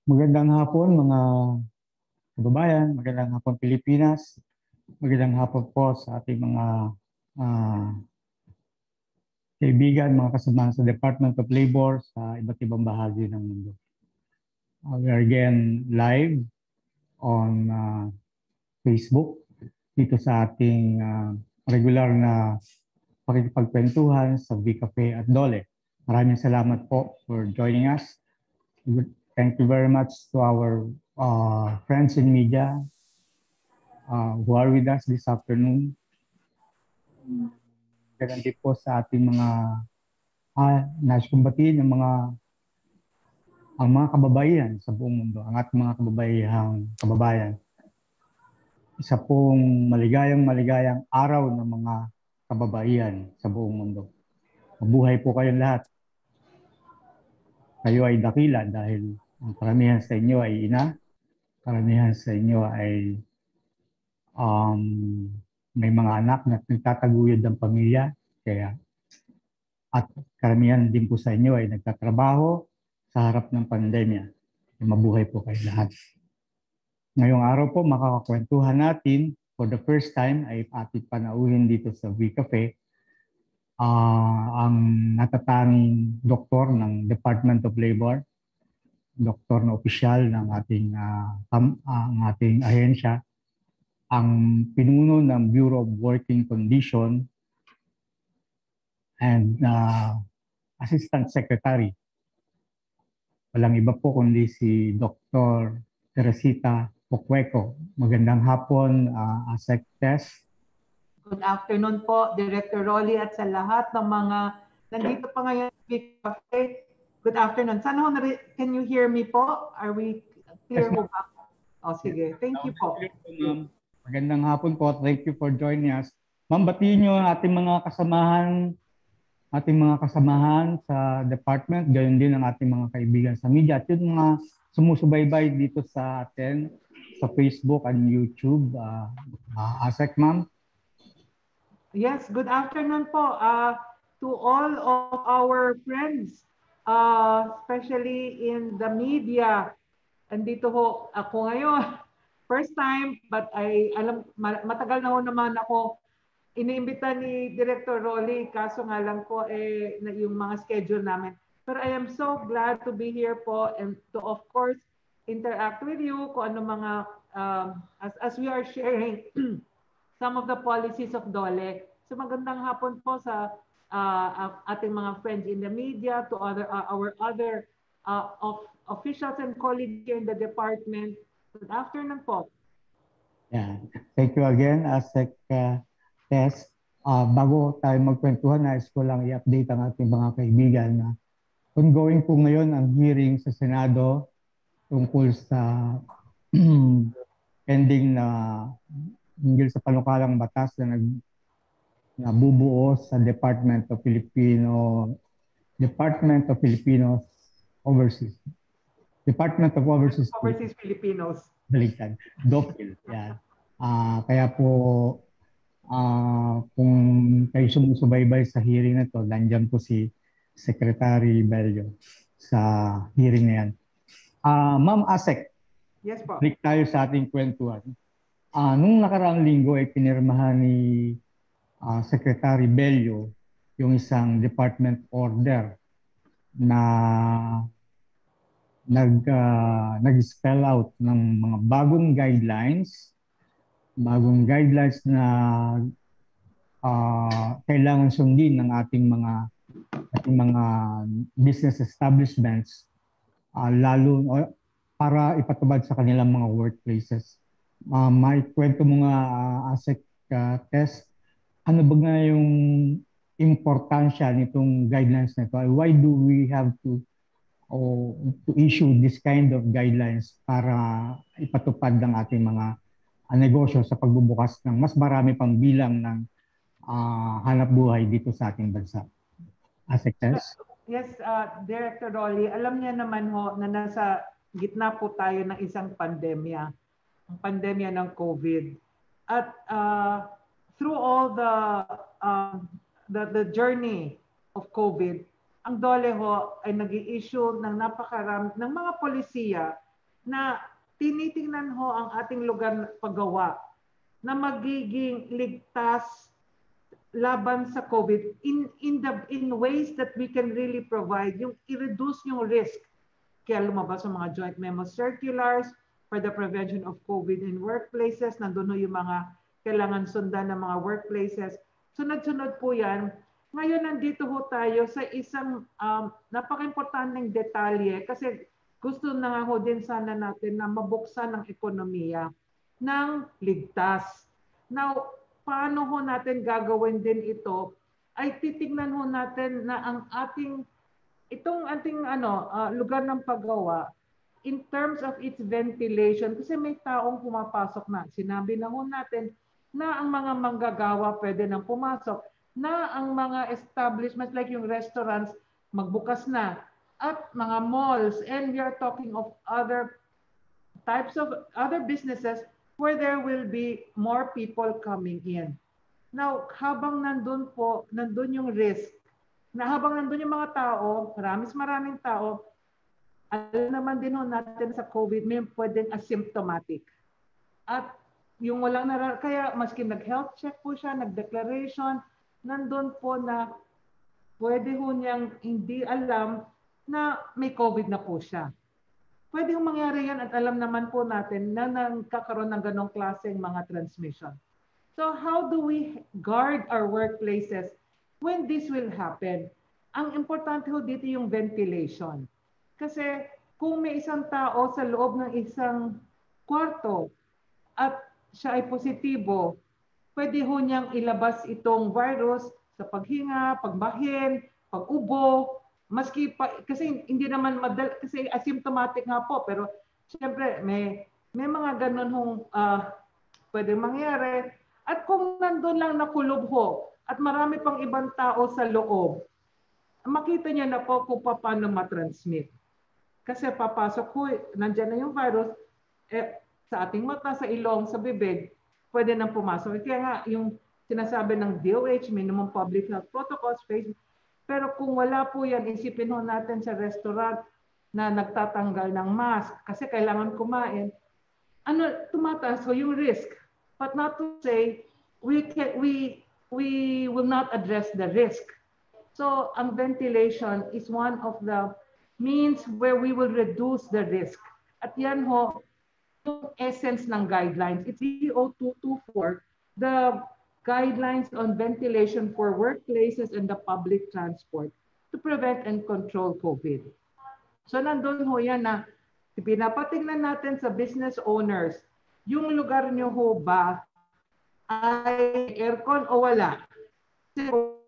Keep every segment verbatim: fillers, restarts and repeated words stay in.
Magandang hapon mga kababayan, magandang hapon Pilipinas, magandang hapon po sa ating mga uh, kaibigan, mga kasamahan sa Department of Labor sa iba't ibang bahagi ng mundo. Uh, we are again live on uh, Facebook dito sa ating uh, regular na pakikipagkwentuhan sa V Cafe at DOLE. Maraming salamat po for joining us. Thank you very much to our uh, friends in media uh, who are with us this afternoon. Ganun din po sa ating mga uh, nais kong batiin ang mga ang mga kababayan sa buong mundo, ang ating mga kababayang kababayan. Isa pong maligayang maligayang araw ng mga kababayan sa buong mundo. Mabuhay po kayong lahat. Kayo ay dakila dahil ang karamihan sa inyo ay ina, karamihan sa inyo ay um, may mga anak na nagtataguyod ng pamilya, kaya at karamihan din po sa inyo ay nagtatrabaho sa harap ng pandemya. Mabuhay po kayo lahat. Ngayong araw po makakakwentuhan natin for the first time ay ating panauhin dito sa V Cafe uh, ang natatanging doktor ng Department of Labor, doktor na opisyal ng ating uh, um, uh, ang ating ahensya, ang pinuno ng Bureau of Working Condition and uh, Assistant Secretary. Walang iba po kundi si Doctor Teresita Cucueco. Magandang hapon, uh, ASEC Tess. Good afternoon po, Director Rolly, at sa lahat ng mga nandito pa ngayon sa Cafe. Good afternoon. Sana ho, can you hear me po? Are we clear po ba? O sige, thank you po. Magandang hapon po. Thank you for joining us. Ma'am, batiin niyo ang ating mga kasamahan, ating mga kasamahan sa department, gayon din ang ating mga kaibigan sa media at yung mga sumusubaybay dito sa atin sa Facebook and YouTube. Uh, uh, ASEC, ma'am. Yes, good afternoon po uh, to all of our friends, uh, especially in the media. Andito ho ako ngayon. First time, but I alam matagal na ho naman ako iniimbita ni Director Rolly, kaso nga lang po eh yung mga schedule namin. But I am so glad to be here po and to of course interact with you kung ano mga um, as as we are sharing some of the policies of DOLE. So magandang hapon po sa uh, ating mga friends in the media, to other uh, our other uh, of officials and colleagues here in the department. Good afternoon po. Yeah. Thank you again, ASEC uh, Tess. Uh, bago tayo magkwentuhan, nais ko lang i-update ang ating mga kaibigan na ongoing po ngayon ang hearing sa Senado tungkol sa pending na hinggil sa panukalang batas na nag nabubuo sa Department of Filipino Department of Filipinos Overseas Department of Overseas Overseas Filipinos. Baligtad. DOFIL. Yeah. Uh, kaya po uh, kung kayo sumusubaybay sa hearing na to, nandiyan po si Secretary Bello sa hearing na yan. Uh, Ma'am ASEC. Yes po. Balik tayo sa ating kwentuhan. Uh, nung nakaraang linggo ay pinirmahan ni uh, Secretary Bello yung isang department order na nag uh, nag-spell out ng mga bagong guidelines, bagong guidelines na uh, kailangan sundin ng ating mga ating mga business establishments uh, lalo uh, para ipatubad sa kanilang mga workplaces. Uh, may kwento mo nga uh, ASEC uh, Tess, ano ba nga yung importansya nitong guidelines na ito? Why do we have to o to issue this kind of guidelines para ipatupad ng ating mga uh, negosyo sa pagbubukas ng mas marami pang bilang ng uh, hanap buhay dito sa ating bansa? ASEC Tess? Yes, uh, Director Rolly, alam niya naman ho na nasa gitna po tayo ng isang pandemya, ang pandemya ng COVID. At uh, through all the, uh, the the journey of COVID, ang DOLE ho ay nag-i-issue ng napakarami ng mga polisiya na tinitingnan ho ang ating lugar na paggawa na magiging ligtas laban sa COVID in in the in ways that we can really provide yung i-reduce yung risk. Kaya lumabas ang mga joint memo circulars for the prevention of COVID in workplaces. Nandun ho yung mga kailangan sundan ng mga workplaces. Sunod-sunod po yan. Ngayon nandito ho tayo sa isang um, napaka-importanteng detalye kasi gusto na nga ho din sana natin na mabuksan ang ekonomiya ng ligtas. Now, paano ho natin gagawin din ito ay titignan ho natin na ang ating itong ating ano uh, lugar ng paggawa in terms of its ventilation kasi may taong pumapasok na. Sinabi na ho natin na ang mga manggagawa pwede nang pumasok, na ang mga establishments like yung restaurants magbukas na at mga malls, and we are talking of other types of other businesses where there will be more people coming in. Now, habang nandun po, nandun yung risk, na habang nandun yung mga tao, maraming maraming tao, alam naman din ho natin sa COVID, may pwedeng asymptomatic. At yung walang narar, kaya maski nag-health check po siya, nag-declaration, nandun po na pwede ho niyang hindi alam na may COVID na po siya. Pwede hong mangyari yan at alam naman po natin na nagkakaroon ng ganong klaseng mga transmission. So how do we guard our workplaces when this will happen? Ang importante ho dito yung ventilation. Kasi kung may isang tao sa loob ng isang kwarto at siya ay positibo, pwede ho niyang ilabas itong virus sa paghinga, pagbahin, pag-ubo, maski pa, kasi hindi naman madal, kasi asymptomatic nga po, pero siyempre may, may mga ganun hong uh, pwede mangyari. At kung nandun lang nakulob ho, at marami pang ibang tao sa loob, makita niya na po kung paano matransmit. Kasi papasok ho, nandyan na yung virus, eh, sa ating mata, sa ilong, sa bibig, pwede nang pumasok. Kaya nga, yung sinasabi ng D O H, minimum public health protocols, face. Pero kung wala po yan, isipin ho natin sa restaurant na nagtatanggal ng mask kasi kailangan kumain, ano, tumataas ho yung risk. But not to say, we, can, we, we will not address the risk. So, ang ventilation is one of the means where we will reduce the risk. At yan ho, yung essence ng guidelines. It's D O two twenty-four, the guidelines on ventilation for workplaces and the public transport to prevent and control COVID. So nandun ho yan na pinapatignan natin sa business owners, yung lugar nyo ho ba ay aircon o wala? Kasi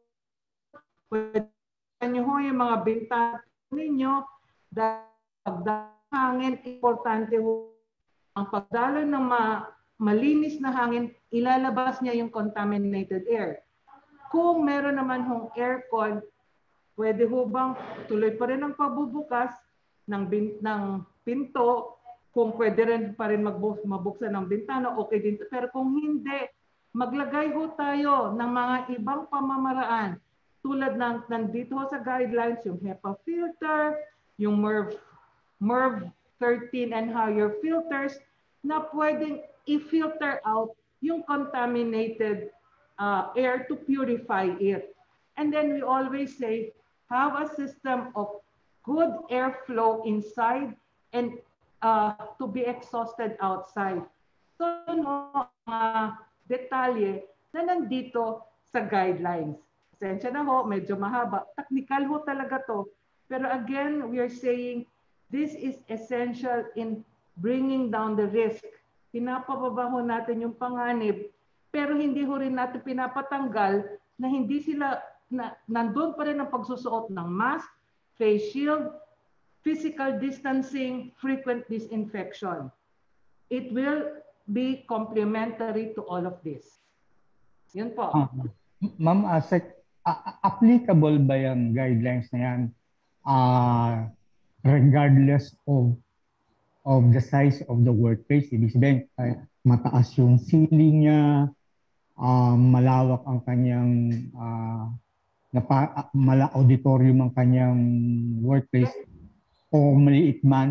pwede nyo ho yung mga bintana ninyo dahil pagdahangin, importante ho ang pagdalo ng ma malinis na hangin, ilalabas niya yung contaminated air. Kung meron naman hong aircon, pwede ho bang tuloy pa rin ang pagbubukas ng, bin, ng pinto, kung pwede rin pa rin mabuksan ng bintana, okay din. Pero kung hindi, maglagay ho tayo ng mga ibang pamamaraan tulad ng nandito ho sa guidelines, yung HEPA filter, yung MERV, MERV thirteen and higher filters na pwedeng i-filter out yung contaminated uh, air to purify it. And then we always say, have a system of good airflow inside and uh, to be exhausted outside. So, no, uh, detalye na nandito sa guidelines. Pasensya na ho, medyo mahaba. Technical ho talaga to. Pero again, we are saying this is essential in bringing down the risk. Pinapababa ho natin yung panganib, pero hindi ho rin natin pinapatanggal na hindi sila, na, nandun pa rin ang pagsusuot ng mask, face shield, physical distancing, frequent disinfection. It will be complementary to all of this. Yun po. Uh, Ma'am Asek, uh, applicable ba yung guidelines na yan uh, regardless of of the size of the workplace? Ibig sabihin, uh, mataas yung ceiling niya, uh, malawak ang kanyang uh, napa, uh, mala auditorium ang kanyang workplace o maliit man,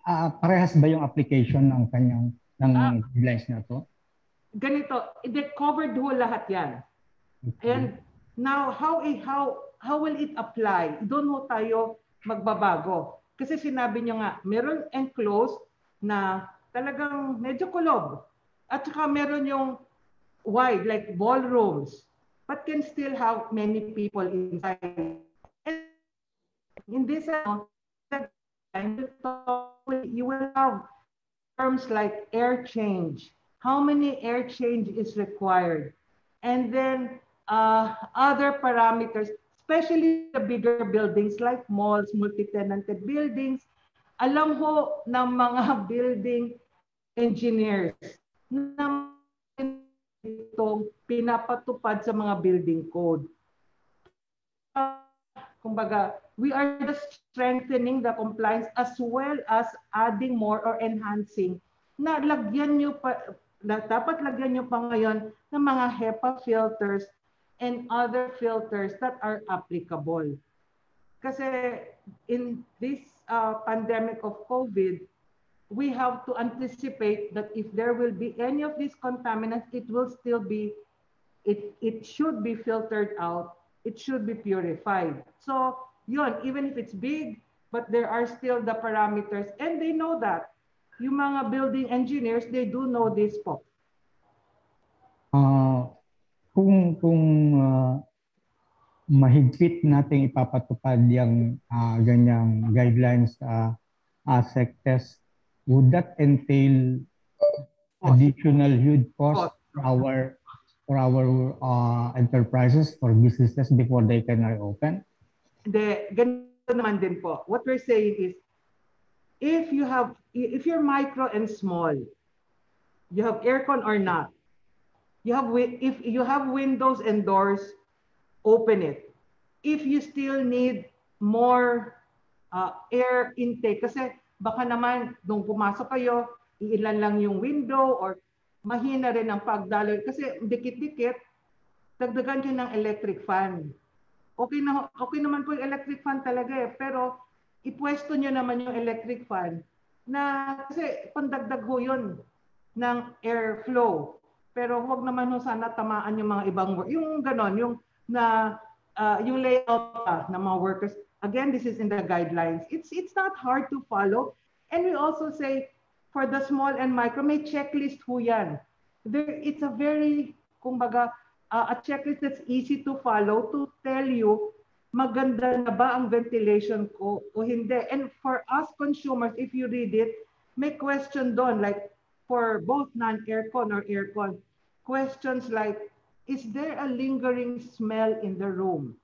ah, parehas ba yung application ng kanyang Ah, ng guidelines na to? ganito, hindi covered ho lahat yan. Okay. And now, how how how will it apply? Doon ho tayo magbabago. Kasi sinabi niyo nga, meron enclosed na talagang medyo kulob. At saka meron yung wide, like ballrooms, but can still have many people inside. And in this, uh, you will have terms like air change. How many air change is required? And then uh, other parameters, especially the bigger buildings like malls, multi-tenanted buildings, alam ho ng mga building engineers na itong pinapatupad sa mga building code. Kumbaga, we are just strengthening the compliance as well as adding more or enhancing na lagyan nyo pa, na dapat lagyan nyo pa ngayon ng mga HEPA filters and other filters that are applicable. Kasi in this uh, pandemic of COVID, we have to anticipate that if there will be any of these contaminants, it will still be, it, it should be filtered out, it should be purified. So yun, even if it's big, but there are still the parameters and they know that. Yung mga building engineers, they do know this po. Uh, kung kung uh, mahigpit nating ipapatupad yung uh, ganyang guidelines sa uh, ASEC test, would that entail additional huge cost for our for our uh, enterprises, for businesses before they can reopen? Hindi, ganito naman din po. What we're saying is, if you have, if you're micro and small, you have aircon or not, you have, if you have windows and doors, open it. If you still need more uh, air intake, kasi baka naman nung pumasok kayo, iilan lang yung window or mahina rin ang pagdaloy. Kasi dikit-dikit, dagdagan nyo ng electric fan. Okay, na, okay naman po yung electric fan talaga eh, pero ipwesto nyo naman yung electric fan na kasi pandagdag ho yun ng airflow. Pero huwag naman ho sana tamaan yung mga ibang work. Yung ganon, yung na uh, yung layout pa ng mga workers. Again, this is in the guidelines. It's it's not hard to follow. And we also say for the small and micro, may checklist ho yan. There, it's a very, kumbaga, uh, a checklist that's easy to follow to tell you maganda na ba ang ventilation ko o hindi. And for us consumers, if you read it, may question doon like for both non-aircon or aircon, questions like, is there a lingering smell in the room?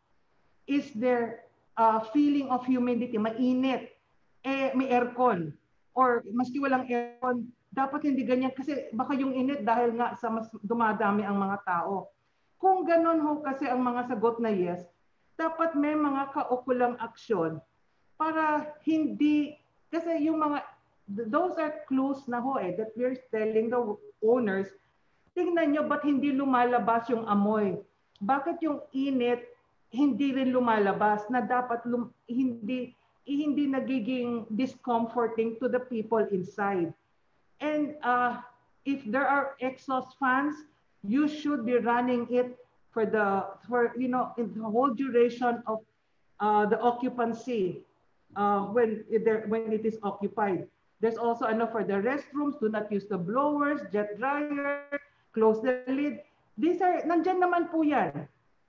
Is there a feeling of humidity? Mainit. Eh, may aircon. Or maski walang aircon, dapat hindi ganyan kasi baka yung init dahil nga sa mas dumadami ang mga tao. Kung ganun ho kasi ang mga sagot na yes, dapat may mga kaukulang aksyon para hindi, kasi yung mga, those are clues na ho eh, that we're telling the owners, tingnan nyo ba't hindi lumalabas yung amoy? Bakit yung init hindi rin lumalabas na dapat lum, hindi, hindi nagiging discomforting to the people inside? And uh, if there are exhaust fans, you should be running it for the, for, you know, in the whole duration of uh, the occupancy uh, when, there, when it is occupied. There's also enough for the restrooms, do not use the blowers, jet dryer, close the lid. These are, nandyan naman po yan.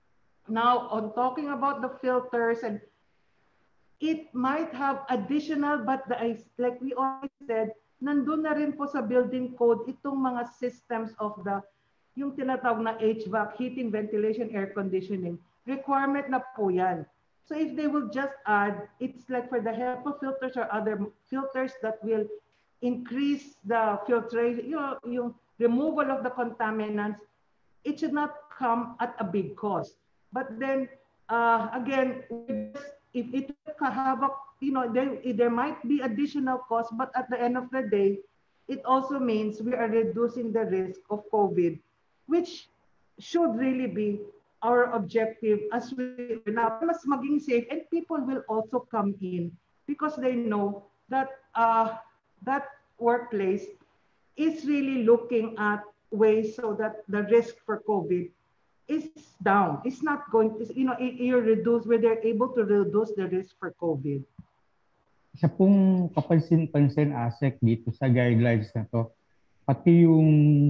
Now, on talking about the filters, and it might have additional, but the, like we always said, nandun na rin po sa building code itong mga systems of the, yung tinatawag na H V A C, heating, ventilation, air conditioning. Requirement na po yan. So if they will just add, it's like for the HEPA filters or other filters that will increase the filtration, you know, yung removal of the contaminants, it should not come at a big cost. But then, uh, again, if it have a, you know, there, there might be additional cost, but at the end of the day, it also means we are reducing the risk of COVID, which should really be our objective as we now mas maging safe, and people will also come in because they know that uh, that workplace is really looking at ways so that the risk for COVID is down. It's not going to, you know, you reduce, where they're able to reduce the risk for COVID. Isa pong kapansin-pansin asek dito sa guidelines na to, pati yung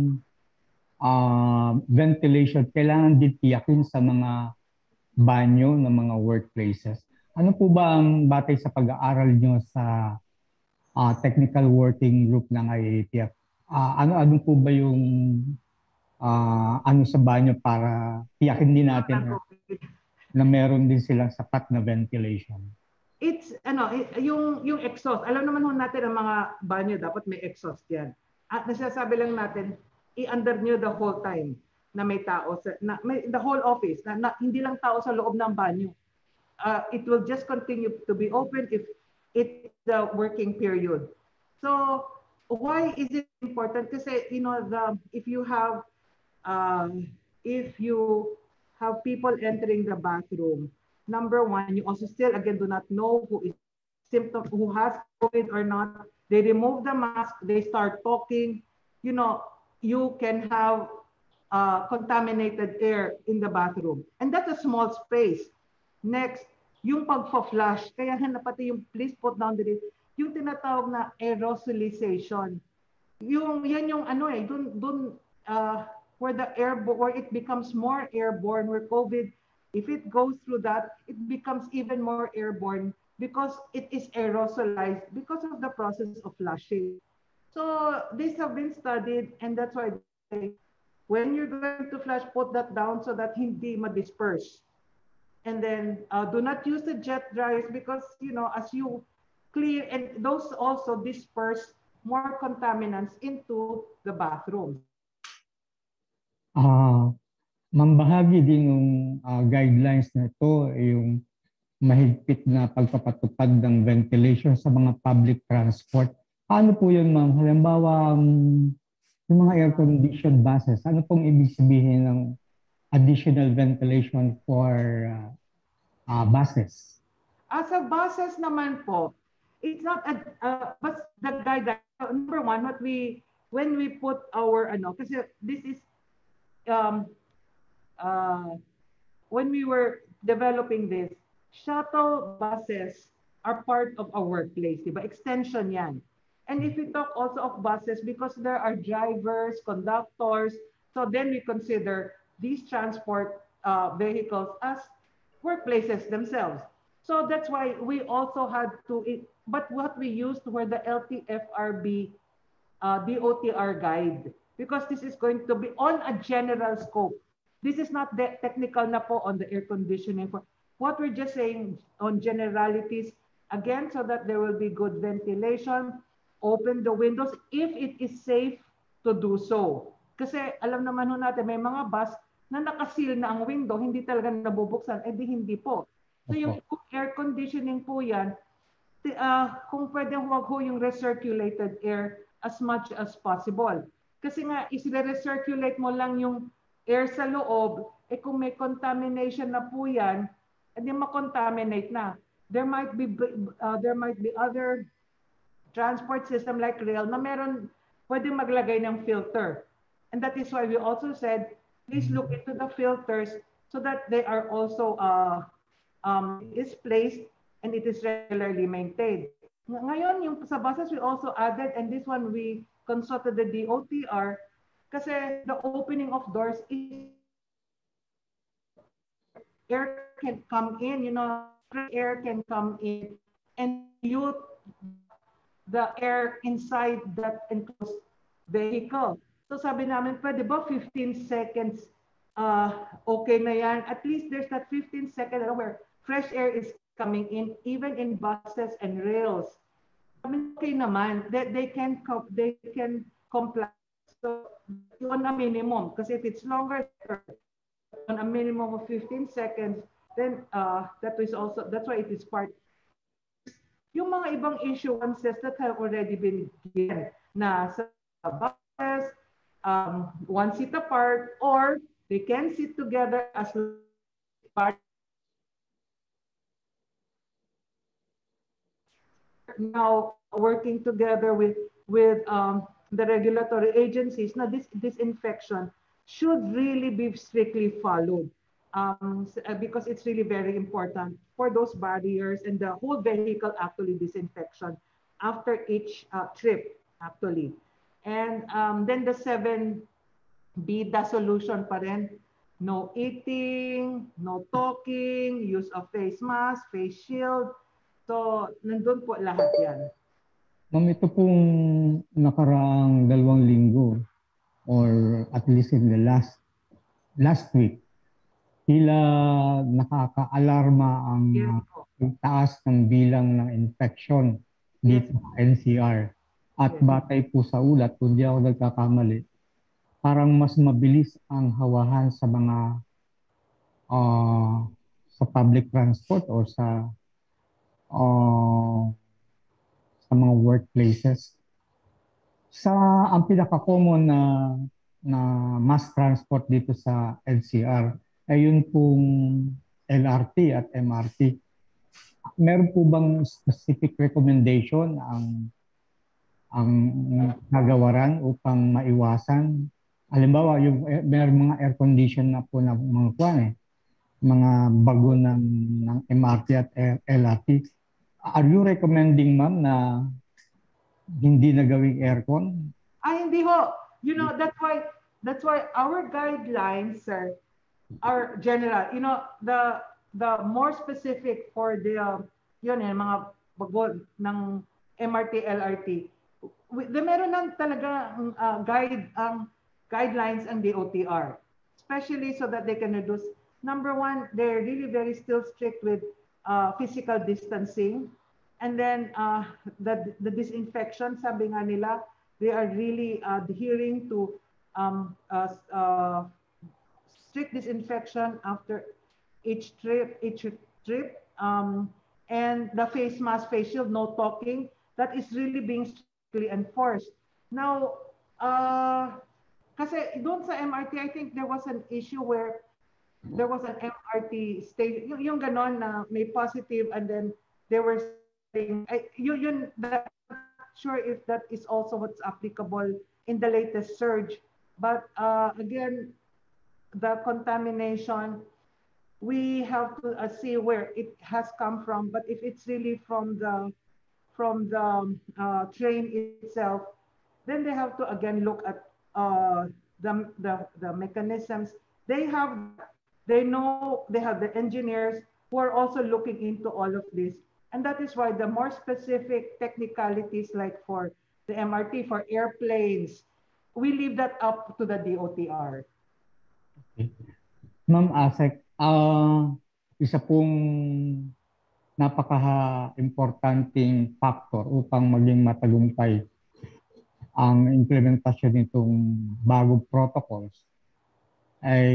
uh, ventilation, kailangan din tiyakin sa mga banyo ng mga workplaces. Ano po ba ang batay sa pag-aaral nyo sa uh, technical working group ng I A T F? Uh, ano-ano po ba yung uh, ano sa banyo para tiyakin din natin na, na meron din silang sapat na ventilation? It's ano, yung yung exhaust. Alam naman ho natin ang mga banyo dapat may exhaust 'yan. At nasasabi lang natin i-under nyo the whole time na may tao sa na, may, the whole office na, na hindi lang tao sa loob ng banyo. Uh, it will just continue to be open if it's the working period. So why is it important? Kasi you know the if you have um, if you have people entering the bathroom, number one, you also still again do not know who is symptom who has COVID or not. They remove the mask, they start talking. You know, you can have uh, contaminated air in the bathroom, and that's a small space. Next, yung pagpa-flush, kaya na pati yung please put down the list, yung tinatawag na aerosolization. Yung yan yung ano eh, dun dun uh, where the air where it becomes more airborne, where COVID, if it goes through that, it becomes even more airborne because it is aerosolized because of the process of flushing. So these have been studied, and that's why they say, when you're going to flush, put that down so that hindi ma-disperse. And then uh, do not use the jet dryers because, you know, as you clear, and those also disperse more contaminants into the bathrooms. Uh, mambahagi din yung uh, guidelines na ito, yung mahigpit na pagpapatupad ng ventilation sa mga public transport. Paano po yun, ma'am? Halimbawa, um, yung mga air-conditioned buses, ano pong ibig sabihin ng additional ventilation for uh, uh, buses? As a buses naman po, it's not a, uh, but the guideline, number one, what we, when we put our, ano, kasi this is, um, uh, when we were developing this, shuttle buses are part of our workplace, diba? Extension yan. And if we talk also of buses, because there are drivers, conductors, so then we consider these transport uh, vehicles as workplaces themselves. So that's why we also had to, but what we used were the L T F R B uh, D O T R guide, because this is going to be on a general scope. This is not the technical na po on the air conditioning. What we're just saying on generalities, again, so that there will be good ventilation, open the windows if it is safe to do so. Kasi alam naman ho natin, may mga bus na nakasil na ang window, hindi talaga nabubuksan, eh di hindi po. So yung air conditioning po yan, uh, kung pwede huwag ho yung recirculated air as much as possible. Kasi nga, isile-recirculate mo lang yung air sa loob, eh kung may contamination na po yan, hindi ma-contaminate na. There might be uh, there might be other transport system like rail na meron pwedeng maglagay ng filter. And that is why we also said, please look into the filters so that they are also uh, um, is placed and it is regularly maintained. Ngayon, yung sa buses we also added, and this one we consulted the D O T R, kasi the opening of doors is air can come in, you know, air can come in and you the air inside that enclosed vehicle. So sabi namin, pwede ba fifteen seconds uh, okay na yan? At least there's that fifteen seconds where fresh air is coming in, even in buses and rails. I mean, okay naman, they, they can they can comply. So on a minimum, because if it's longer, on a minimum of fifteen seconds, then uh, that is also, that's why it is part. Yung mga ibang issuances that have already been given na sa buses, um, one seat apart, or they can sit together as part. Now working together with with um, the regulatory agencies. Now, this disinfection should really be strictly followed um, because it's really very important for those barriers and the whole vehicle actually disinfection after each uh, trip actually. And um, then the seven B, the solution pa rin. No eating, no talking, use of face mask, face shield. So, nandun po lahat yan. Ma'am, ito pong nakaraang dalawang linggo or at least in the last last week, tila nakaka-alarma ang Yes uh, po. taas ng bilang ng infection Yes dito sa N C R. At Yes. batay po sa ulat, kung di ako nagkakamali, parang mas mabilis ang hawahan sa mga uh, sa public transport or sa uh, sa mga workplaces. Sa ang pinaka-common na na mass transport dito sa N C R ay yun pong L R T at M R T. Meron po bang specific recommendation ang ang nagawaran upang maiwasan? Halimbawa, yung eh, meron mga air condition na po na mga kuwan eh, mga bago ng, ng M R T at L R T. Are you recommending, ma'am, na hindi na gawing aircon? Ah, hindi ho. You know, that's why that's why our guidelines, sir, are general. You know, the the more specific for the uh, yun eh, mga bago ng M R T, L R T. The meron lang talaga uh, guide ang um, guidelines ang D O T R, especially so that they can reduce. Number one, they're really very still strict with uh, physical distancing. And then uh, the, the disinfection, sabi nga nila, they are really adhering to um, uh, uh, strict disinfection after each trip, each trip. Um, and the face mask, face shield, no talking, that is really being strictly enforced. Now, uh, kasi doon sa M R T, I think there was an issue where there was an M R T station, yung, yung ganon na may positive and then they were saying, I, yun, yun, that, I'm not sure if that is also what's applicable in the latest surge. But uh, again, the contamination, we have to uh, see where it has come from. But if it's really from the from the uh, train itself, then they have to again look at uh, the, the the mechanisms. They have they know they have the engineers who are also looking into all of this, and that is why the more specific technicalities, like for the M R T, for airplanes, we leave that up to the D O T R. Okay. Ma'am Asek, uh, isa pong napaka-importanting factor upang maging matagumpay ang implementasyon nitong bagong protocols ay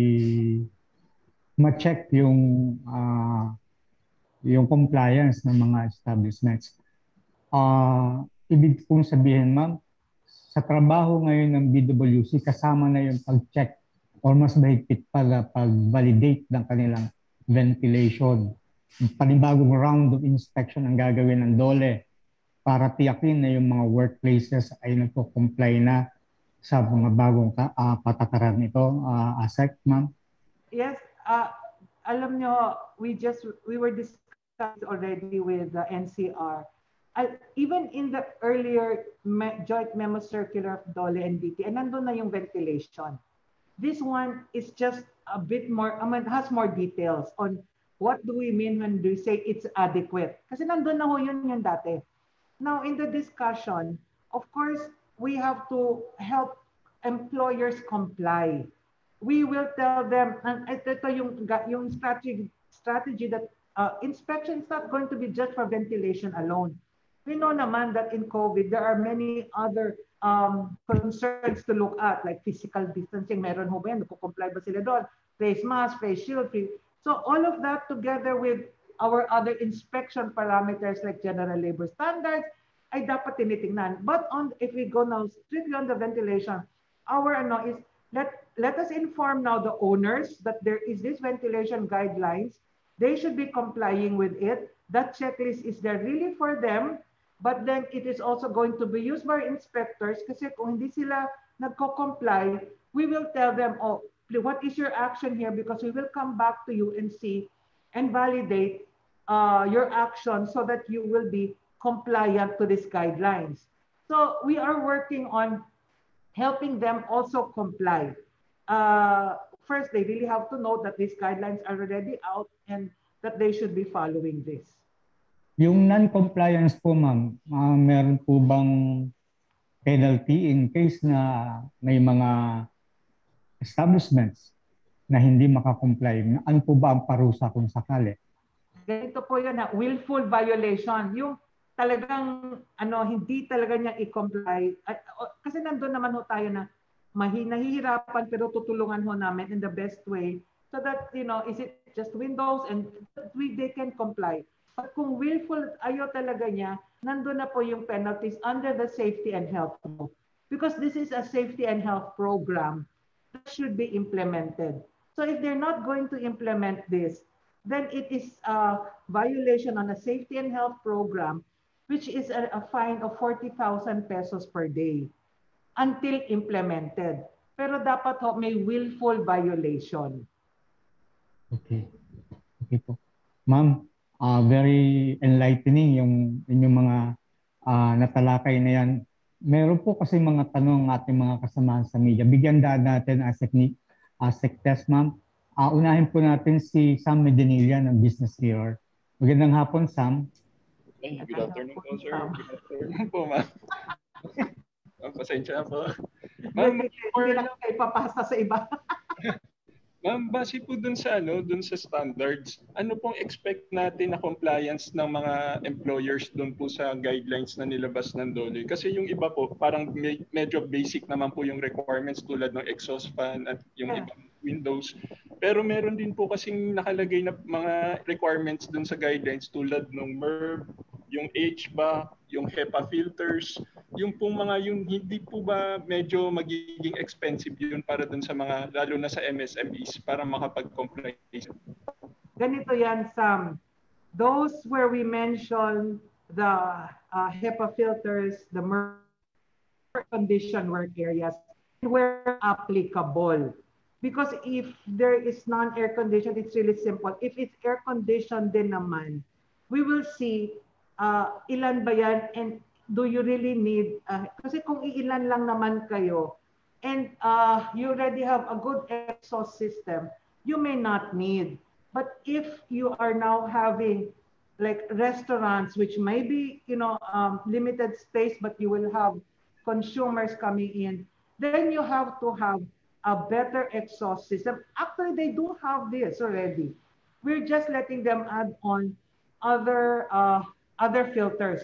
ma-check yung uh, yung compliance ng mga establishments. Uh, ibig pong sabihin, ma'am, sa trabaho ngayon ng B W C, kasama na yung pag-check or mas mahigpit pala pag-validate ng kanilang ventilation. Panibagong round of inspection ang gagawin ng DOLE para tiyakin na yung mga workplaces ay nagko-comply na sa mga bagong uh, patakaran nito, uh, Asek, ma'am? Yes, uh, alam nyo, we just, we were discussing already with the N C R. Uh, even in the earlier me joint memo circular of DOLE and D T, and nandun na yung ventilation. This one is just a bit more, I mean, has more details on what do we mean when we say it's adequate. Kasi nandun na ho yun yung dati. Now, in the discussion, of course, we have to help employers comply. We will tell them, and ito yung, yung strategy, strategy that uh, inspection is not going to be just for ventilation alone. We know naman that in COVID, there are many other um, concerns to look at, like physical distancing. Meron ho ba yan? Nagko-comply ba sila doon? Face mask, face shield. So all of that together with our other inspection parameters like general labor standards ay dapat tinitingnan. But on, if we go now strictly on the ventilation, our ano is, let, let us inform now the owners that there is this ventilation guidelines. They should be complying with it. That checklist is there really for them. But then it is also going to be used by inspectors kasi kung hindi sila nagko-comply, we will tell them, oh, what is your action here? Because we will come back to you and see and validate uh, your action so that you will be compliant to these guidelines. So we are working on helping them also comply. Uh, first, they really have to know that these guidelines are already out and that they should be following this. Yung non-compliance po, ma'am, uh, meron po bang penalty in case na may mga establishments na hindi makakomply? Ano po ba ang parusa kung sakali? Ganito po yun, ha? Willful violation. Yung talagang ano, hindi talaga niya i-comply. At, kasi nandun naman ho tayo na mahi, nahihirapan pero tutulungan ho namin in the best way so that, you know, is it just windows and we, they can comply. But kung willful ayaw talaga niya, nandun na po yung penalties under the safety and health law. Because this is a safety and health program that should be implemented. So if they're not going to implement this, then it is a violation on a safety and health program, which is a, a fine of forty thousand pesos per day until implemented. Pero dapat ho, may willful violation. Okay. Okay po. Ma'am, uh, very enlightening yung inyong mga uh, natalakay na yan. Meron po kasi mga tanong ng ating mga kasamahan sa media. Bigyan daan natin as technique, as test, ma'am. Uh, unahin po natin si Sam Medinilla ng Business Mirror. Magandang hapon, Sam. Hey, good afternoon po, sir. Good afternoon po, ma'am. Ma'am, pasensya po. Ma'am, hindi lang kayo papasa sa iba. Ma'am, base po dun sa ano, dun sa standards, ano pong expect natin na compliance ng mga employers dun po sa guidelines na nilabas ng DOLE? Kasi yung iba po, parang may, medyo basic naman po yung requirements tulad ng exhaust fan at yung Yeah. ibang windows. Pero meron din po kasing nakalagay na mga requirements dun sa guidelines tulad ng M E R B, yung H V A C, yung HEPA filters, yung pong mga yung hindi po ba medyo magiging expensive yun para dun sa mga, lalo na sa M S M Es para makapag-comply? Ganito yan, Sam. Those where we mention the uh, HEPA filters, the M E R condition work areas, where applicable. Because if there is non-air conditioned, it's really simple. If it's air conditioned din naman, we will see uh, ilan ba yan and do you really need, uh, kasi kung iilan lang naman kayo and uh, you already have a good exhaust system, you may not need. But if you are now having like restaurants, which may be, you know, um, limited space, but you will have consumers coming in, then you have to have a better exhaust system. Actually, they do have this already. We're just letting them add on other uh, other filters.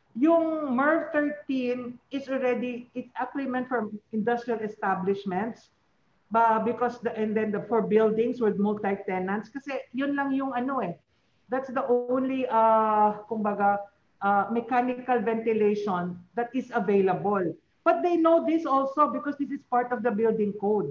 Yung M E R thirteen is already, it's actually meant for industrial establishments, but because the, and then the for buildings with multi-tenants, kasi yun lang yung ano eh. That's the only, uh, kumbaga, uh, mechanical ventilation that is available. But they know this also because this is part of the building code.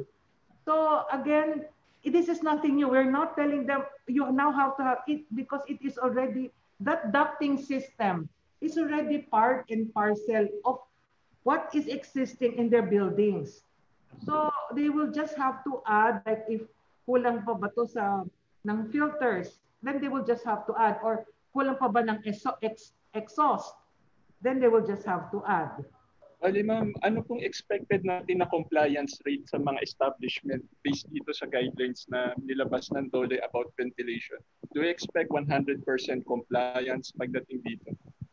So again, this is nothing new. We're not telling them you now have to have it because it is already, that ducting system is already part and parcel of what is existing in their buildings. So they will just have to add, like if kulang pa ba to sa ng filters, then they will just have to add, or kulang pa ba ng exo- ex- exhaust, then they will just have to add. Bali ma'am, ano pong expected natin na compliance rate sa mga establishment based dito sa guidelines na nilabas ng DOLE about ventilation? Do we expect one hundred percent compliance pagdating dito?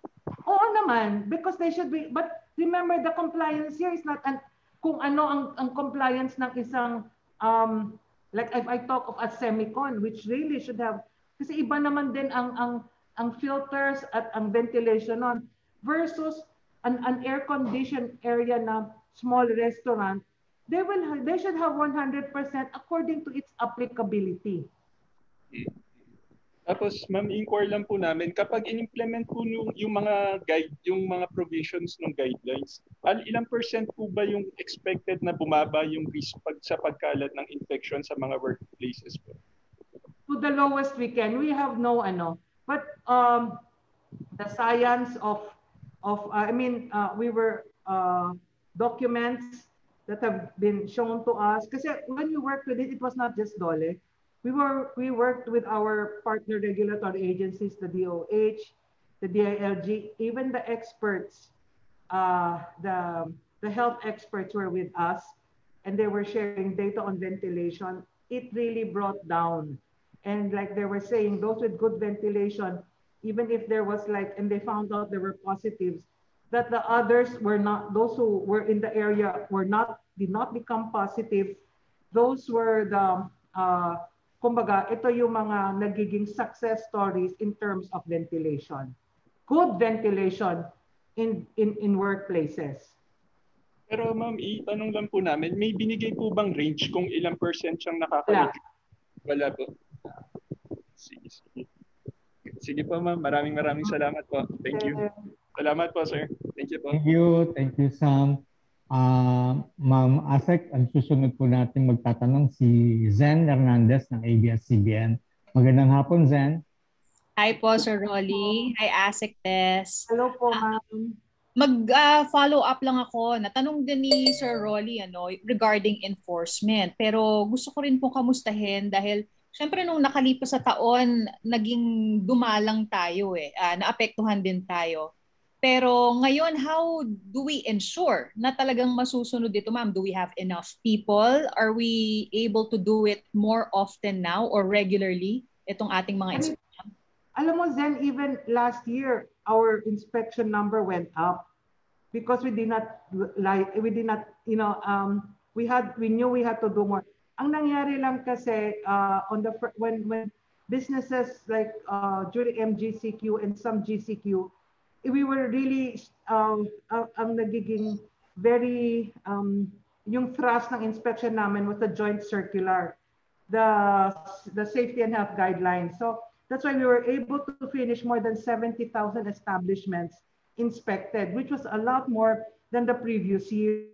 Oo naman, because they should be, but remember the compliance here is not an, kung ano ang, ang compliance ng isang, um, like if I talk of a semicon, which really should have, kasi iba naman din ang, ang, ang filters at ang ventilation on versus an, an air-conditioned area na small restaurant, they will they should have one hundred percent according to its applicability. Tapos ma'am, inquire lang po namin, kapag in-implement po yung, yung mga guide, yung mga provisions ng guidelines, al ilang percent po ba yung expected na bumaba yung risk pag sa pagkalat ng infection sa mga workplaces po? To the lowest we can. We have no ano, but um, the science of of, uh, I mean, uh, we were uh, documents that have been shown to us. Kasi when we worked with it, it was not just DOLE. We were we worked with our partner regulatory agencies, the D O H, the D I L G, even the experts, uh, the the health experts were with us, and they were sharing data on ventilation. It really brought down, and like they were saying, those with good ventilation, even if there was like, and they found out there were positives, that the others were not, those who were in the area were not, did not become positive. Those were the, uh, kumbaga, ito yung mga nagiging success stories in terms of ventilation. Good ventilation in, in, in workplaces. Pero ma'am, itanong lang po namin, may binigay po bang range kung ilang percent siyang nakaka-reduce? Wala. Wala po. Sige, sige. Sige po ma'am, maraming maraming salamat po. Thank you. Salamat po sir. Thank you po. Thank you. Thank you, Sam. Uh, Ma'am Asek, ang susunod po natin magtatanong si Zen Hernandez ng A B S C B N. Magandang hapon, Zen. Hi po, Sir Rolly. Hi, Asek Tess. Hello po, ma'am. Mag-follow uh, up lang ako. Natanong din ni Sir Rolly ano, regarding enforcement. Pero gusto ko rin pong kamustahin dahil syempre nung nakalipas sa taon, naging dumalang tayo eh. Uh, naapektuhan din tayo. Pero ngayon, how do we ensure na talagang masusunod dito, ma'am? Do we have enough people? Are we able to do it more often now or regularly? Itong ating mga inspection. Alam mo, Zen, even last year, our inspection number went up because we did not like, we did not, you know, um, we had, we knew we had to do more. Ang nangyari lang kasi uh, on the when when businesses like uh, during M G C Q and some G C Q, we were really um, uh, ang nagiging very um, yung thrust ng inspection namin was the joint circular, the the safety and health guidelines. So that's why we were able to finish more than seventy thousand establishments inspected, which was a lot more than the previous year.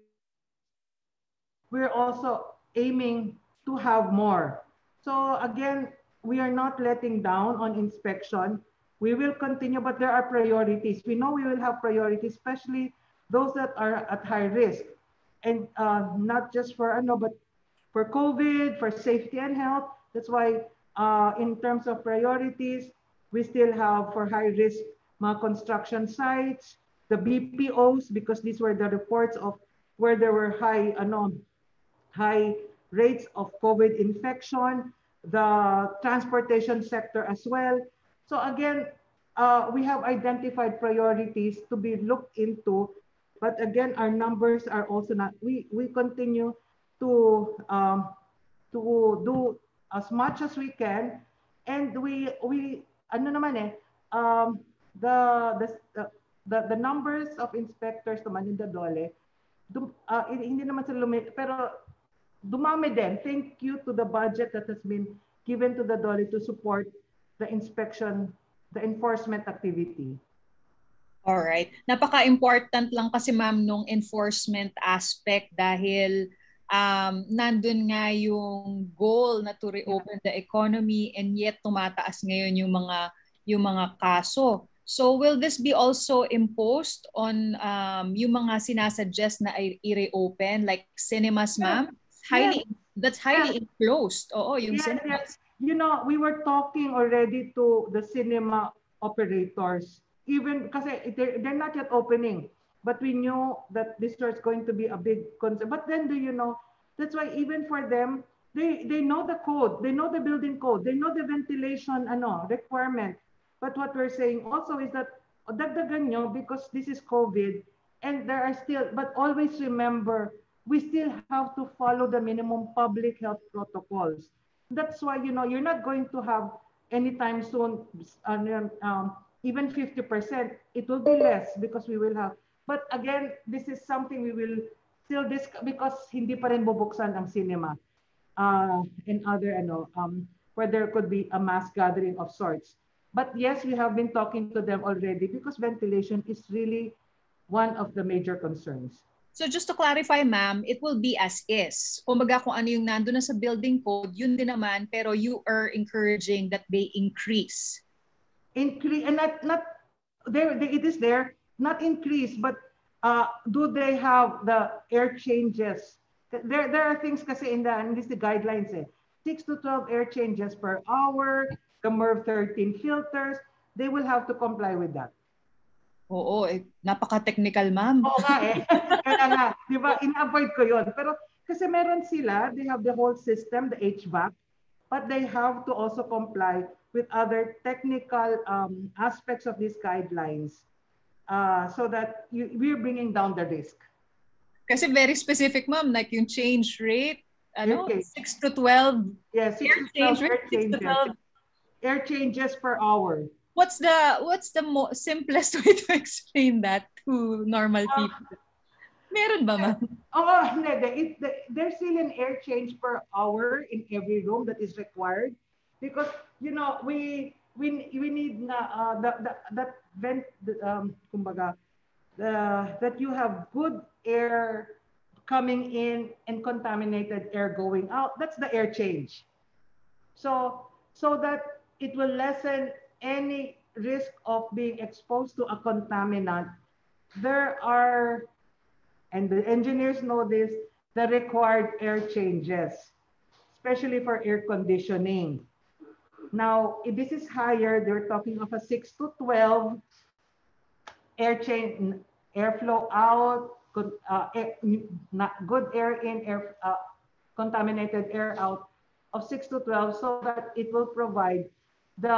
We're also aiming to have more. So again, we are not letting down on inspection. We will continue, but there are priorities. We know we will have priorities, especially those that are at high risk. And uh, not just for, ano, but for COVID, for safety and health. That's why uh, in terms of priorities, we still have for high risk mga construction sites, the B P Os, because these were the reports of where there were high, ano, high rates of COVID infection, the transportation sector as well. So again, uh, we have identified priorities to be looked into, but again, our numbers are also not, we, we continue to, um, to do as much as we can. And we, we ano naman eh, um, the, the, the, the numbers of inspectors naman in the DOLE, dum, uh, hindi naman sila lumit, pero dumami din. Thank you to the budget that has been given to the DOLE to support the inspection, the enforcement activity. All right. Napaka-important lang kasi ma'am nung enforcement aspect dahil um, nandun nga yung goal na to reopen the economy and yet tumataas ngayon yung mga yung mga kaso. So will this be also imposed on um, yung mga sinasuggest na i-reopen like cinemas, ma'am? Highly, yes. That's highly yes. enclosed. Oo, yung yes, cinemas. Yes. You know, we were talking already to the cinema operators, even kasi they're, they're not yet opening, but we knew that this was going to be a big concern. But then, do you know, that's why even for them, they, they know the code, they know the building code, they know the ventilation ano, requirement. But what we're saying also is that, dagdagan nyo because this is COVID, and there are still, but always remember, we still have to follow the minimum public health protocols. That's why, you know, you're not going to have anytime soon, um, even fifty percent. It will be less because we will have. But again, this is something we will still discuss because hindi pa rin bubuksan ang cinema uh, and other, ano, um, where there could be a mass gathering of sorts. But yes, we have been talking to them already because ventilation is really one of the major concerns. So just to clarify, ma'am, it will be as is. Kumbaga kung ano yung nandun na sa building code, yun din naman, pero you are encouraging that they increase. Increase, and not, not there, it is there, not increase, but uh, do they have the air changes? There, there are things kasi in the, in this, the guidelines eh. six to twelve air changes per hour, the MERV thirteen filters, they will have to comply with that. Oo, eh, napaka-technical, ma'am. Oo nga eh. Kaya nga, di ba, ina-avoid ko yun. Pero kasi meron sila, they have the whole system, the H V A C, but they have to also comply with other technical um, aspects of these guidelines uh, so that you, we're bringing down the risk. Kasi very specific, ma'am, like yung change rate, ano, Okay. six to twelve. Yeah, six Air to twelve change rate, air six to changes. twelve. Air changes per hour. What's the what's the mo simplest way to explain that to normal people? Meron ba, ma'am? Oh, hindi. It, the, there's still an air change per hour in every room that is required because, you know, we we we need na uh, the, the, that vent, the, um, kumbaga, the, that you have good air coming in and contaminated air going out. That's the air change. So, so that it will lessen any risk of being exposed to a contaminant, there are, and the engineers know this, the required air changes, especially for air conditioning. Now, if this is higher, they're talking of a six to twelve air change, airflow out, good, uh, air, not good air in, air, uh, contaminated air out of six to twelve, so that it will provide the,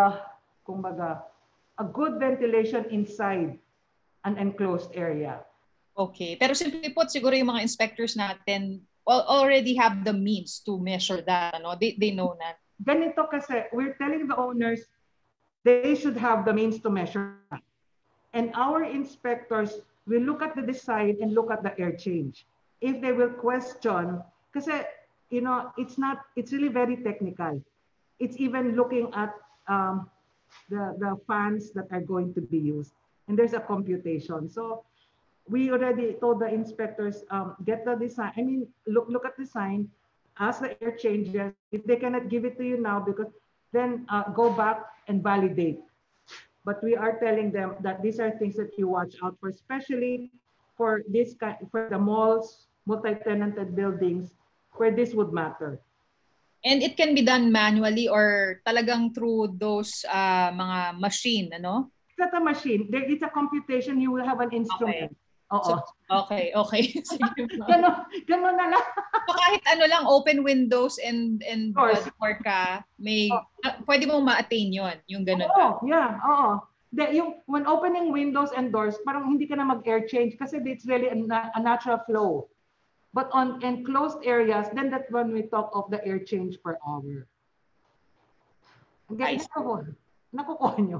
kumbaga, a good ventilation inside an enclosed area. Okay. Pero simply put, siguro yung mga inspectors natin al already have the means to measure that. Ano? They, they know that. Ganito kasi, we're telling the owners they should have the means to measure that. And our inspectors will look at the design and look at the air change. If they will question, kasi, you know, it's not, it's really very technical. It's even looking at um, the, the fans that are going to be used. And there's a computation. So we already told the inspectors, um, get the design, I mean, look, look at the design, ask the air changes. If they cannot give it to you now, because then uh, go back and validate. But we are telling them that these are things that you watch out for, especially for this kind, for the malls, multi-tenanted buildings, where this would matter. And it can be done manually or talagang through those uh, mga machine, ano? It's not a machine. There is a computation. You will have an instrument. Okay. Oo. So, okay, okay. Ganon, ganon na lang. So kahit ano lang, open windows and and Of course. door ka, may, Oh. uh, pwede mong ma-attain yun, yung ganun. Oo, yeah, oo. The, yung, when opening windows and doors, parang hindi ka na mag-air change kasi it's really a, a natural flow. But on enclosed areas, then that's when we talk of the air change per hour. Okay, nakukuha, nakukuha nyo.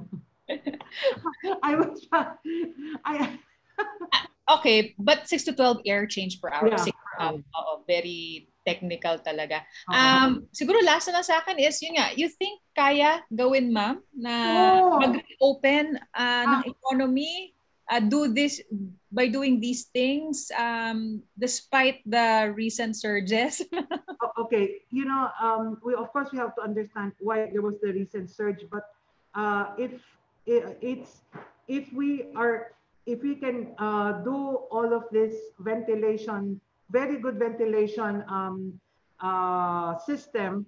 I was, I, Okay, but six to twelve air change per hour. Yeah. Six, um, oo, very technical talaga. Uh-huh. Um, siguro last na lang sa akin is, yun nga, you think kaya gawin, ma'am, na Oh. mag-open uh, ng Ah. economy, uh, do this, by doing these things, um, despite the recent surges? Okay, you know, um, we of course we have to understand why there was the recent surge, but uh, if it, it's if we are if we can uh, do all of this ventilation, very good ventilation um, uh, system,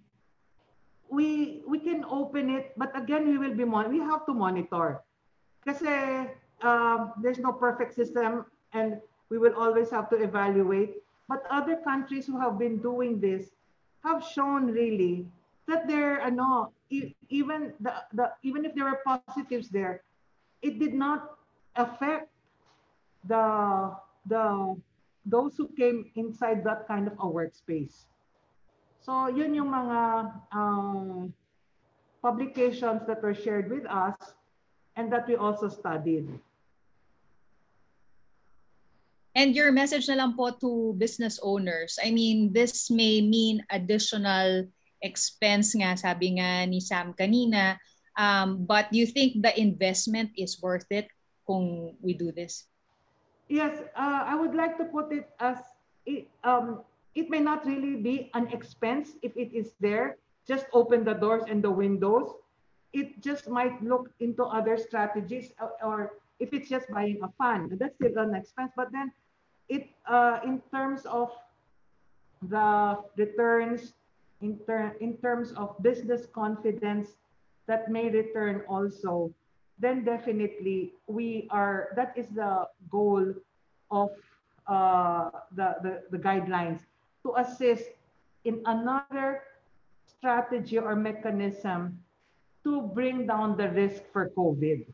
we we can open it, but again we will be mon we have to monitor, kasi uh, there's no perfect system, and we will always have to evaluate. But other countries who have been doing this have shown really that they're ano, e even the, the even if there were positives there, it did not affect the the those who came inside that kind of a workspace. So yun yung mga uh, publications that were shared with us and that we also studied. And your message na lang po to business owners. I mean, this may mean additional expense nga, sabi nga ni Sam kanina. Um, but do you think the investment is worth it kung we do this? Yes, uh, I would like to put it as, it, um, it may not really be an expense if it is there. Just open the doors and the windows. It just might look into other strategies, or, or if it's just buying a fan, that's still an expense. But then it, uh, in terms of the returns, in, ter in terms of business confidence that may return also, then definitely we are, that is the goal of uh, the, the, the guidelines, to assist in another strategy or mechanism to bring down the risk for COVID.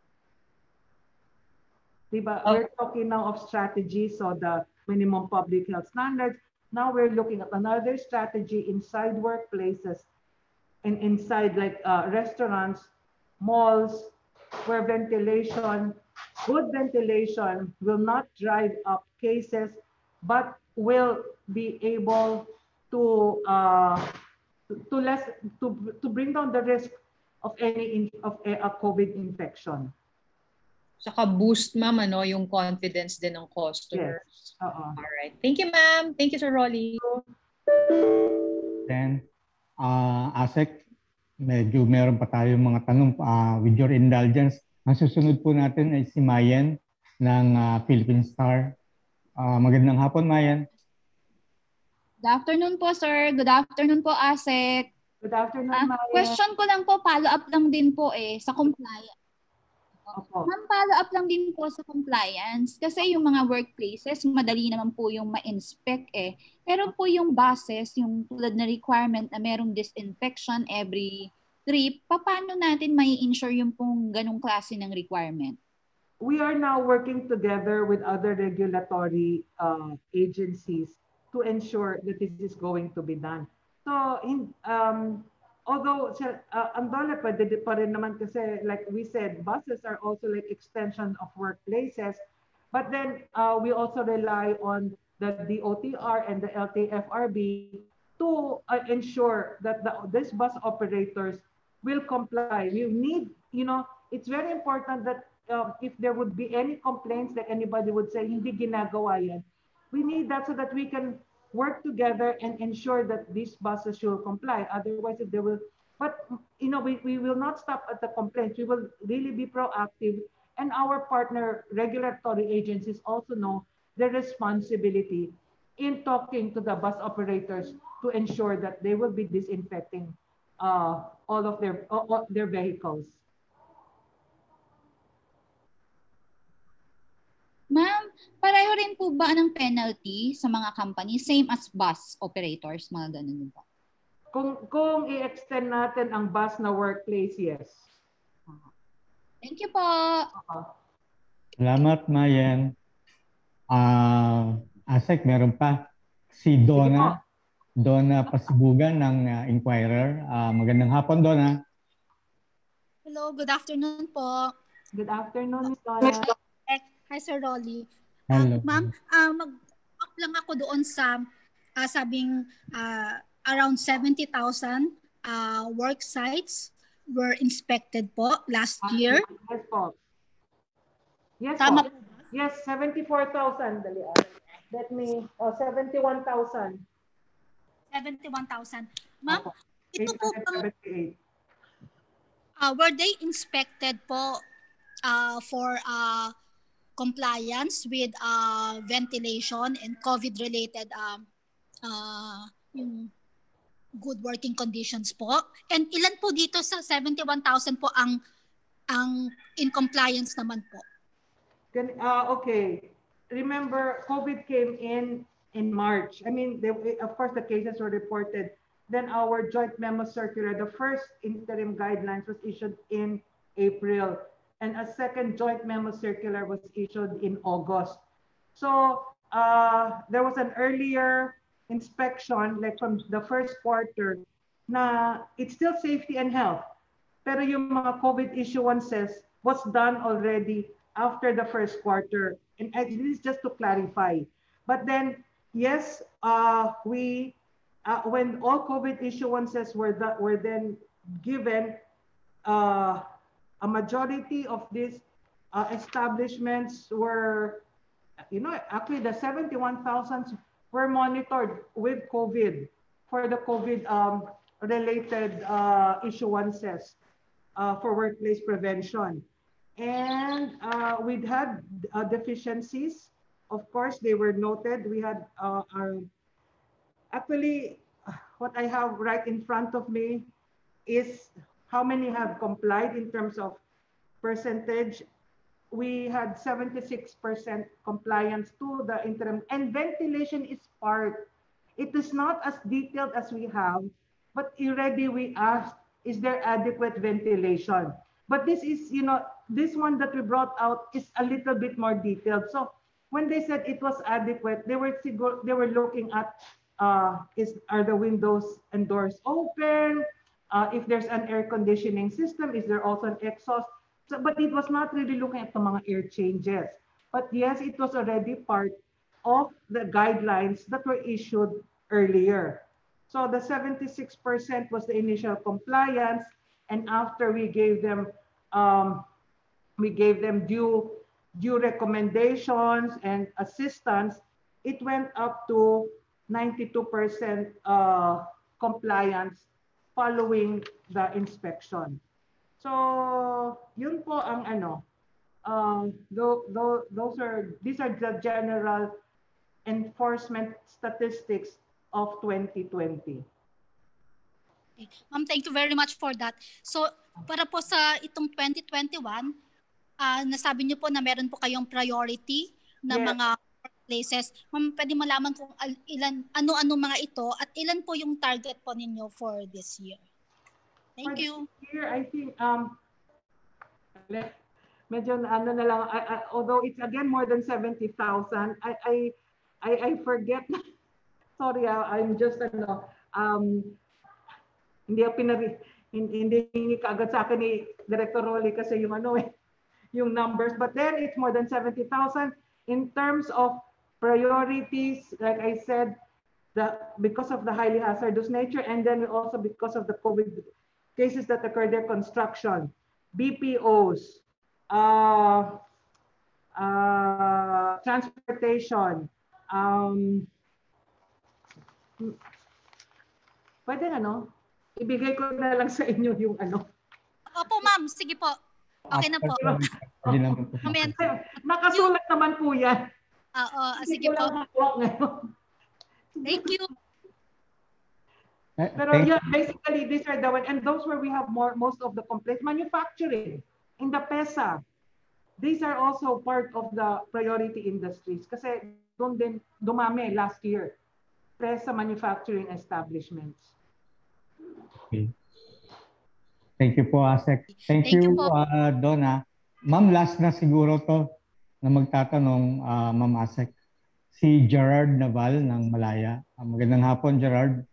Diba? Oh. We're talking now of strategies, so the minimum public health standards. Now we're looking at another strategy inside workplaces and inside like uh, restaurants, malls, where ventilation, good ventilation will not drive up cases, but will be able to uh, to less to to bring down the risk of any in, of a, a COVID infection. Saka boost, ma'am, ano, yung confidence din ng customers. Yes. Uh-uh. All right. Thank you, ma'am. Thank you, Sir Rolly. Then, uh, ASEC, medyo meron pa tayong mga tanong. Uh, with your indulgence, ang susunod po natin ay si Mayan ng uh, Philippine Star. Uh, magandang hapon, Mayan. Good afternoon po, sir. Good afternoon po, ASEC. Good afternoon, Ah, Maya. question ko lang po, follow up lang din po eh, sa compliance. Opo. Ma'am, follow up lang din po sa compliance. Kasi yung mga workplaces, madali naman po yung ma-inspect eh. Pero po yung buses, yung tulad na requirement na merong disinfection every trip, paano natin may ensure yung pong ganong klase ng requirement? We are now working together with other regulatory uh, agencies to ensure that this is going to be done. So, in, um, although uh, ang DOLE pwede pa rin naman kasi like we said, buses are also like extension of workplaces. But then uh, we also rely on the D O T R and the L T F R B to uh, ensure that the, these bus operators will comply. We need, you know, it's very important that um, if there would be any complaints that anybody would say, hindi ginagawa yan, we need that so that we can work together and ensure that these buses should comply. Otherwise, if they will, but you know, we, we will not stop at the complaints. We will really be proactive, and our partner regulatory agencies also know their responsibility in talking to the bus operators to ensure that they will be disinfecting uh, all of their all, all their vehicles. Ma'am, pareho rin po ba ng penalty sa mga company? Same as bus operators, mga ganun ba? Kung, kung i-extend natin ang bus na workplace, yes. Thank you po. Uh-huh. Salamat, Mayan. Uh, ASEC, meron pa. Si Donna. Donna Pasibugan ng uh, Inquirer. Uh, magandang hapon, Donna. Hello, good afternoon po. Good afternoon, Donna. Hi, Sir Rolly. Hello. Uh, Ma'am, uh, mag-up lang ako doon sa uh, sabing uh, around seventy thousand uh, work sites were inspected po last year. Yes po. Yes Tama po. Yes, seventy-four thousand. Dali. Let me, oh, seventy-one thousand. seventy-one thousand. Ma'am, ito po bang, seventy-eight. uh, were they inspected po uh, for uh, compliance with uh, ventilation and COVID-related um, uh, yung good working conditions po? And ilan po dito sa seventy-one thousand po ang ang in compliance naman po? Can, uh, okay. Remember, COVID came in in March. I mean, they, of course, the cases were reported. Then our joint memo circular, the first interim guidelines was issued in April. And a second joint memo circular was issued in August. So uh, there was an earlier inspection, like from the first quarter, na it's still safety and health. Pero yung mga COVID issuances was done already after the first quarter. And this is just to clarify. But then, yes, uh, we, uh, when all COVID issuances were, that, were then given, uh, a majority of these uh, establishments were, you know, actually the seventy-one thousand were monitored with COVID for the COVID um, related uh, issuances uh, for workplace prevention. And uh, we'd had uh, deficiencies. Of course, they were noted. We had uh, our, actually, what I have right in front of me is how many have complied in terms of percentage. We had seventy-six percent compliance to the interim, and ventilation is part. It is not as detailed as we have, but already we asked, is there adequate ventilation? But this is, you know, this one that we brought out is a little bit more detailed. So when they said it was adequate, they were they were looking at uh, is are the windows and doors open? Uh, if there's an air conditioning system, is there also an exhaust? So, but it was not really looking at the mga air changes. But yes, it was already part of the guidelines that were issued earlier. So the seventy-six percent was the initial compliance, and after we gave them um, we gave them due due recommendations and assistance, it went up to ninety-two percent uh, compliance following the inspection. So yun po ang ano, um, th th those are these are the general enforcement statistics of twenty twenty. Okay. Ma'am, thank you very much for that. So para po sa itong twenty twenty-one, uh, nasabi niyo po na meron po kayong priority na yes. mga workplaces. Ma'am, pwede malaman kung ilan, ano-ano mga ito at ilan po yung target po ninyo for this year? Thank for you. Here, I think, um, medyo ano na lang, I, I, although it's again more than seventy thousand, I, I, I, I forget, sorry, I'm just, ano, um, hindi ako pinari, hindi, hindi kaagad sa akin ni Director Rolly kasi yung ano eh, yung numbers, but then it's more than seventy thousand. In terms of priorities, like I said, the because of the highly hazardous nature, and then also because of the COVID cases that occurred there, construction, B P Os, uh, uh, transportation, um, pwede ano, ibigay ko na lang sa inyo yung ano. Opo ma'am, sige po. Okay na po. Nakasulat naman po yan. Oo, sige po. Thank you. Pero yeah, basically these are the one, and those where we have more most of the complaints. Manufacturing in the PESA, these are also part of the priority industries kasi doon din dumami last year. PESA manufacturing establishments. Okay. Thank you po, Asek. Thank, Thank you, you uh, Donna. Ma'am, last na siguro to na magtatanong, uh, Ma'am Asek. Si Gerard Naval ng Malaya. Uh, magandang hapon, Gerard.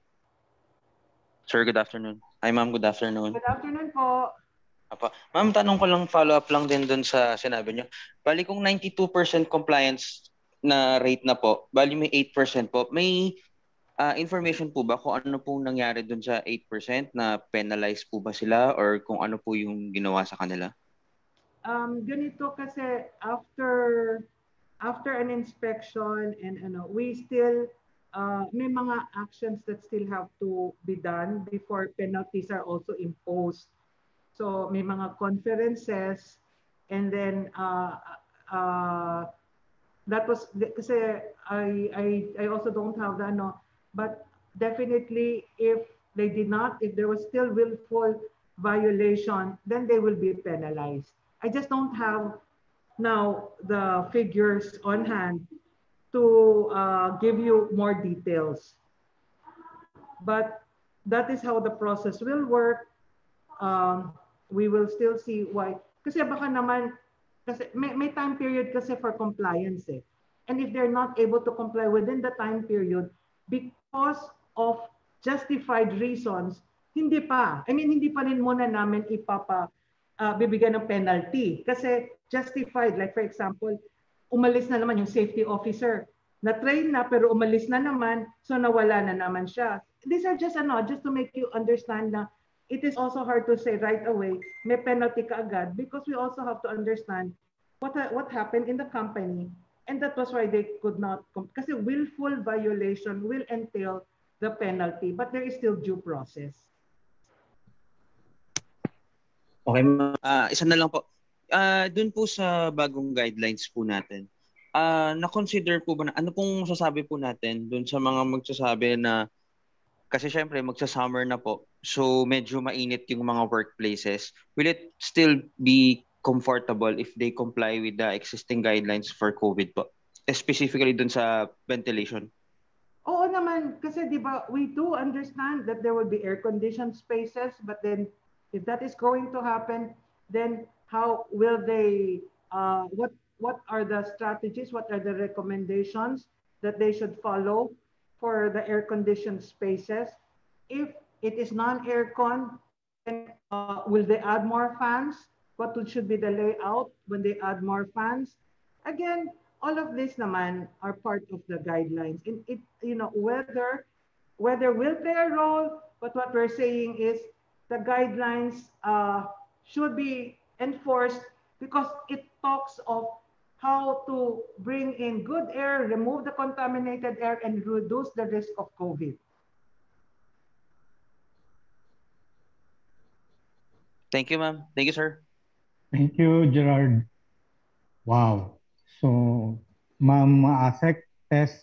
Sir, good afternoon. Hi, ma'am. Good afternoon. Good afternoon po. Apa. Ma'am, tanong ko lang, follow-up lang din dun sa sinabi nyo. Bali kung ninety-two percent compliance na rate na po, bali may eight percent po. May uh, information po ba kung ano pong nangyari dun sa eight percent na penalize po ba sila or kung ano po yung ginawa sa kanila? Um, ganito kasi after after an inspection and ano, we still Uh, may mga actions that still have to be done before penalties are also imposed. So may mga conferences, and then uh, uh, that was kasi I, I I also don't have the ano, but definitely if they did not, if there was still willful violation, then they will be penalized. I just don't have now the figures on hand to uh, give you more details. But that is how the process will work. Um, we will still see why. Kasi baka naman, kasi may, may time period kasi for compliance eh. And if they're not able to comply within the time period, because of justified reasons, hindi pa. I mean, hindi pa rin muna namin ipapa, uh, bibigyan ng penalty. Kasi justified, like for example, umalis na naman yung safety officer. Na-train na pero umalis na naman, so nawala na naman siya. These are just ano, just to make you understand na it is also hard to say right away, may penalty ka agad because we also have to understand what what happened in the company, and that was why they could not, kasi willful violation will entail the penalty, but there is still due process. Okay, uh, isa na lang po. uh, dun po sa bagong guidelines po natin, uh, na-consider po ba na, ano pong sasabi po natin dun sa mga magsasabi na, kasi syempre magsa-summer na po, so medyo mainit yung mga workplaces. Will it still be comfortable if they comply with the existing guidelines for COVID po? Specifically dun sa ventilation. Oo naman, kasi di ba, we do understand that there will be air-conditioned spaces, but then if that is going to happen, then how will they, uh, what, what are the strategies, what are the recommendations that they should follow for the air-conditioned spaces? If it is non-aircon, then uh, will they add more fans? What should be the layout when they add more fans? Again, all of this naman are part of the guidelines. And it, you know, whether whether will play a role, but what we're saying is the guidelines uh, should be enforced because it talks of how to bring in good air, remove the contaminated air, and reduce the risk of COVID. Thank you, ma'am. Thank you, sir. Thank you, Gerard. Wow. So, Ma'am Asek, Tess,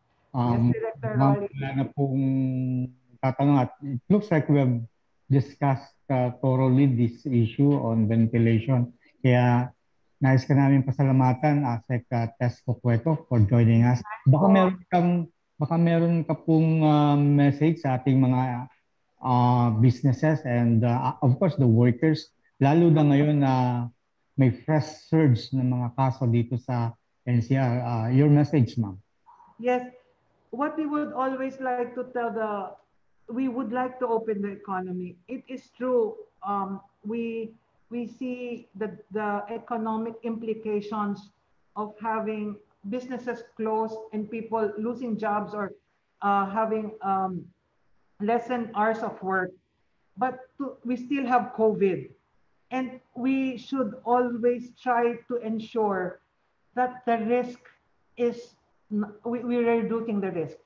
um, Yes, Director ma'am, Rolly. wala na pong tatanong at it looks like we have discussed uh, thoroughly this issue on ventilation. Kaya nais ka namin pasalamatan, Asek uh, Tess Cucueco, for joining us. Baka meron kang baka meron ka pong uh, message sa ating mga uh, businesses and uh, of course the workers, lalo na ngayon na uh, may fresh surge ng mga kaso dito sa N C R. Uh, your message, ma'am. Yes, what we would always like to tell the, we would like to open the economy. It is true. Um, we we see the the economic implications of having businesses closed and people losing jobs or uh, having um, lessened hours of work. But to, we still have COVID, and we should always try to ensure that the risk is, we, we're reducing the risk.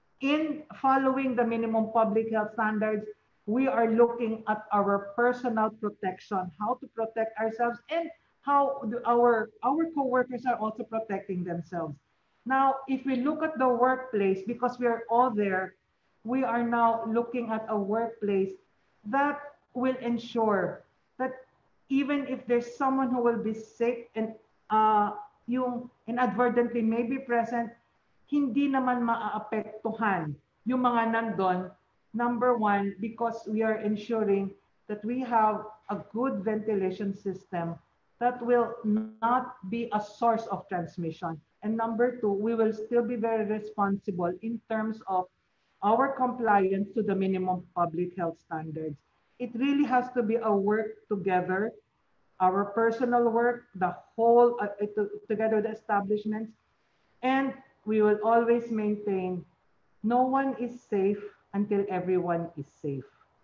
In following the minimum public health standards, we are looking at our personal protection, how to protect ourselves, and how our, our co-workers are also protecting themselves. Now, if we look at the workplace, because we are all there, we are now looking at a workplace that will ensure that even if there's someone who will be sick and uh, yung inadvertently may be present, hindi naman maaapektuhan yung mga nandun. Number one, because we are ensuring that we have a good ventilation system that will not be a source of transmission. And number two, we will still be very responsible in terms of our compliance to the minimum public health standards. It really has to be a work together, our personal work, the whole, uh, together with the establishments, and we will always maintain no one is safe until everyone is safe.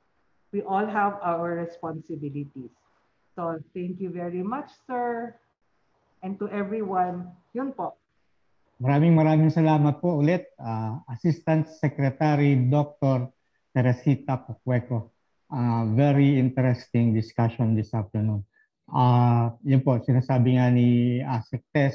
We all have our responsibilities. So thank you very much, sir. And to everyone, yun po. Maraming maraming salamat po ulit, uh, Assistant Secretary Doctor Teresita Cucueco. Uh, very interesting discussion this afternoon. Uh, yun po, sinasabi nga ni Asek Tess,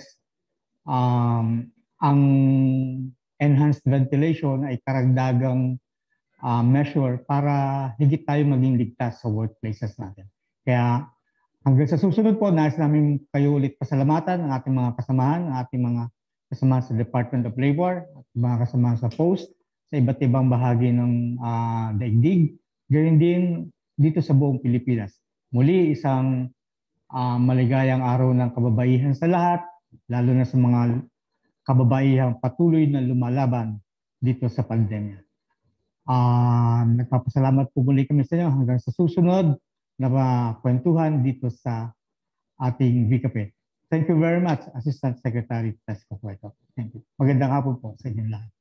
um, ang enhanced ventilation ay karagdagang uh, measure para higit tayo maging ligtas sa workplaces natin. Kaya hanggang sa susunod po, nais namin kayo ulit pasalamatan ang ating mga kasamahan, ang ating mga kasamahan sa Department of Labor, at mga kasamahan sa Post, sa iba't ibang bahagi ng uh, daigdig, gayon din dito sa buong Pilipinas. Muli, isang uh, maligayang araw ng kababaihan sa lahat, lalo na sa mga kababaihang patuloy na lumalaban dito sa pandemya. Uh, nagpapasalamat po muli kami sa inyo hanggang sa susunod na kwentuhan dito sa ating V K P. Thank you very much, Assistant Secretary Tess Cucueco. Thank you. Magandang hapon po sa inyong lahat.